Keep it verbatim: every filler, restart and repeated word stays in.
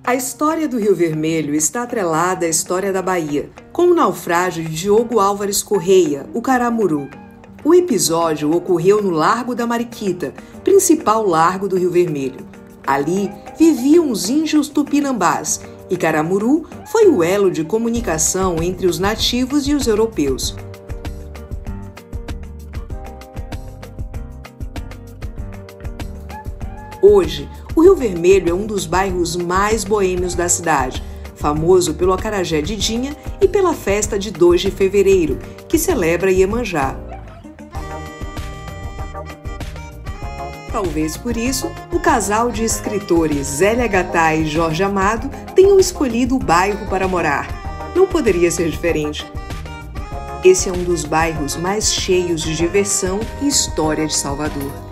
A história do Rio Vermelho está atrelada à história da Bahia, com o naufrágio de Diogo Álvares Correia, o Caramuru. O episódio ocorreu no Largo da Mariquita, principal largo do Rio Vermelho. Ali viviam os índios tupinambás, e Caramuru foi o elo de comunicação entre os nativos e os europeus. Hoje, o Rio Vermelho é um dos bairros mais boêmios da cidade, famoso pelo acarajé Didinha e pela festa de dois de fevereiro, que celebra Iemanjá. Talvez por isso, o casal de escritores Zélia Gattai e Jorge Amado tenham escolhido o bairro para morar. Não poderia ser diferente. Esse é um dos bairros mais cheios de diversão e história de Salvador.